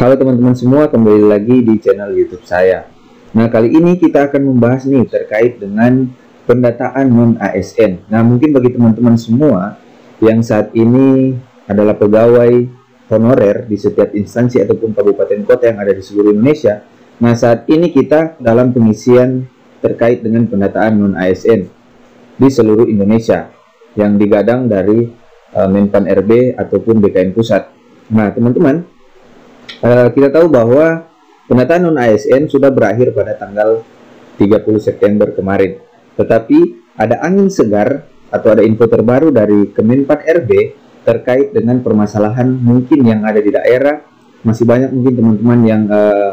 Halo teman-teman semua, kembali lagi di channel YouTube saya. Nah, kali ini kita akan membahas nih terkait dengan pendataan non-ASN. Nah, mungkin bagi teman-teman semua yang saat ini adalah pegawai honorer di setiap instansi ataupun kabupaten kota yang ada di seluruh Indonesia. Nah, saat ini kita dalam pengisian terkait dengan pendataan non-ASN di seluruh Indonesia yang digadang dari Menpan RB ataupun BKN Pusat. Nah, teman-teman, kita tahu bahwa pendataan non-ASN sudah berakhir pada tanggal 30 September kemarin. Tetapi ada angin segar atau ada info terbaru dari Kemenpan RB terkait dengan permasalahan mungkin yang ada di daerah. Masih banyak mungkin teman-teman yang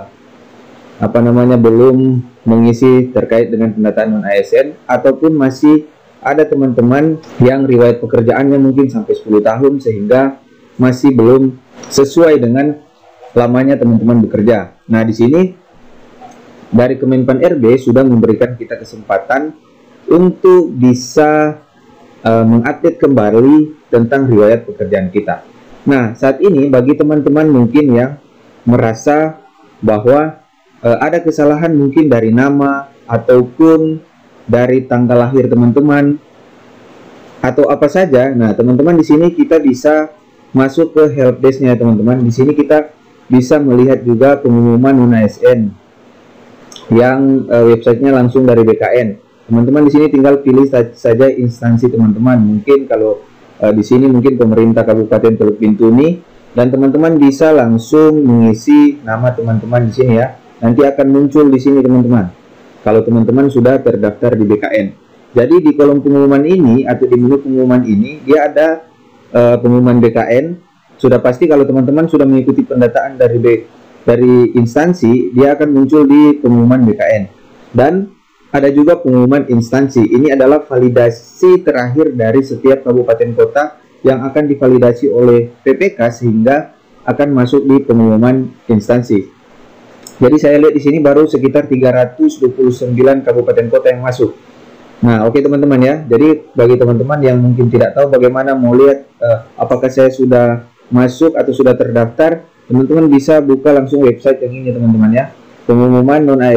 belum mengisi terkait dengan pendataan non-ASN, ataupun masih ada teman-teman yang riwayat pekerjaannya mungkin sampai 10 tahun sehingga masih belum sesuai dengan lamanya teman-teman bekerja. Nah, di sini dari Kemenpan RB sudah memberikan kita kesempatan untuk bisa mengupdate kembali tentang riwayat pekerjaan kita. Nah, saat ini bagi teman-teman mungkin yang merasa bahwa ada kesalahan mungkin dari nama ataupun dari tanggal lahir teman-teman atau apa saja. Nah, teman-teman di sini kita bisa masuk ke helpdesk-nya teman-teman. Di sini kita bisa melihat juga pengumuman non-ASN yang websitenya langsung dari BKN. Teman-teman di sini tinggal pilih saja instansi teman-teman. Mungkin kalau di sini mungkin pemerintah Kabupaten Teluk Bintuni, dan teman-teman bisa langsung mengisi nama teman-teman di sini ya. Nanti akan muncul di sini teman-teman, kalau teman-teman sudah terdaftar di BKN. Jadi di kolom pengumuman ini atau di menu pengumuman ini dia ada pengumuman BKN. Sudah pasti kalau teman-teman sudah mengikuti pendataan dari instansi, dia akan muncul di pengumuman BKN. Dan ada juga pengumuman instansi. Ini adalah validasi terakhir dari setiap kabupaten kota yang akan divalidasi oleh PPK sehingga akan masuk di pengumuman instansi. Jadi saya lihat di sini baru sekitar 329 kabupaten kota yang masuk. Nah, oke teman-teman ya. Jadi bagi teman-teman yang mungkin tidak tahu bagaimana mau lihat apakah saya sudah masuk atau sudah terdaftar, teman-teman bisa buka langsung website yang ini teman-teman ya. Pengumuman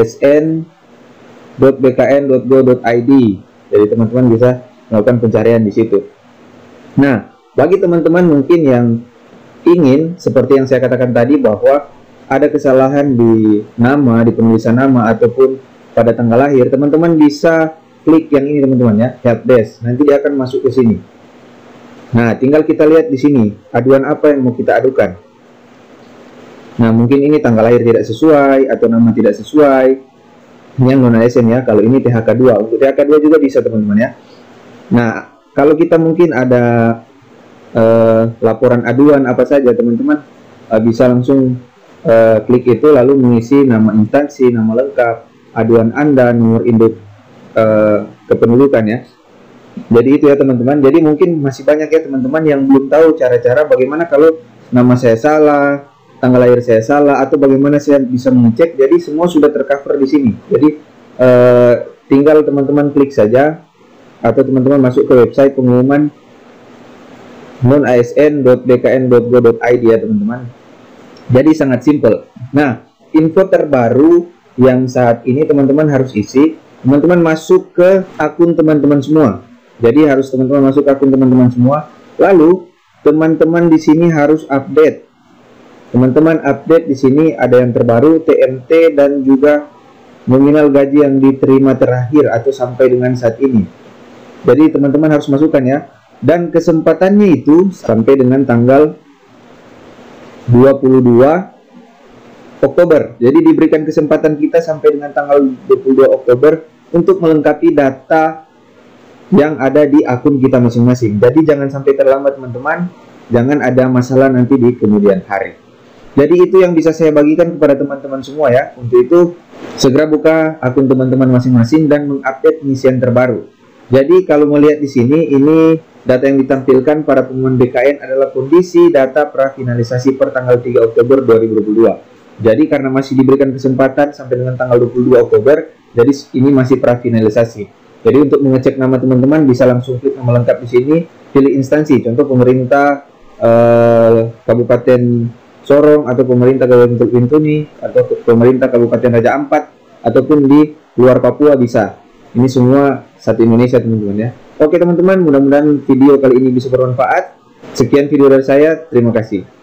non-asn.bkn.go.id. Jadi teman-teman bisa melakukan pencarian di situ. Nah, bagi teman-teman mungkin yang ingin seperti yang saya katakan tadi bahwa ada kesalahan di nama, di penulisan nama ataupun pada tanggal lahir, teman-teman bisa klik yang ini teman-teman ya, helpdesk. Nanti dia akan masuk ke sini. Nah, tinggal kita lihat di sini aduan apa yang mau kita adukan. Nah, mungkin ini tanggal lahir tidak sesuai atau nama tidak sesuai yang non-ASN ya. Kalau ini THK2, untuk THK2 juga bisa teman-teman ya. Nah, kalau kita mungkin ada laporan aduan apa saja, teman-teman bisa langsung klik itu lalu mengisi nama instansi, nama lengkap, aduan Anda, nomor induk kependudukan ya. Jadi itu ya teman-teman. Jadi mungkin masih banyak ya teman-teman yang belum tahu cara-cara bagaimana kalau nama saya salah, tanggal lahir saya salah, atau bagaimana saya bisa mengecek. Jadi semua sudah tercover di sini. Jadi tinggal teman-teman klik saja atau teman-teman masuk ke website pengumuman non-asn.bkn.go.id ya teman-teman. Jadi sangat simple. Nah, info terbaru yang saat ini teman-teman harus isi, teman-teman masuk ke akun teman-teman semua. Jadi harus teman-teman masuk ke akun teman-teman semua. Lalu teman-teman di sini harus update. Teman-teman update di sini ada yang terbaru, TMT dan juga nominal gaji yang diterima terakhir atau sampai dengan saat ini. Jadi teman-teman harus masukkan ya. Dan kesempatannya itu sampai dengan tanggal 22 Oktober. Jadi diberikan kesempatan kita sampai dengan tanggal 22 Oktober untuk melengkapi data yang ada di akun kita masing-masing. Jadi jangan sampai terlambat teman-teman. Jangan ada masalah nanti di kemudian hari. Jadi itu yang bisa saya bagikan kepada teman-teman semua ya. Untuk itu segera buka akun teman-teman masing-masing dan mengupdate pengisian terbaru. Jadi kalau melihat di sini, ini data yang ditampilkan pada pengumuman BKN adalah kondisi data prafinalisasi per tanggal 3 Oktober 2022. Jadi karena masih diberikan kesempatan sampai dengan tanggal 22 Oktober, jadi ini masih prafinalisasi. Jadi untuk mengecek nama teman-teman bisa langsung klik nama lengkap di sini, pilih instansi, contoh pemerintah Kabupaten Sorong atau pemerintah Kabupaten Bintuni atau pemerintah Kabupaten Raja Ampat ataupun di luar Papua bisa. Ini semua satu Indonesia teman-teman ya. Oke teman-teman, mudah-mudahan video kali ini bisa bermanfaat. Sekian video dari saya, terima kasih.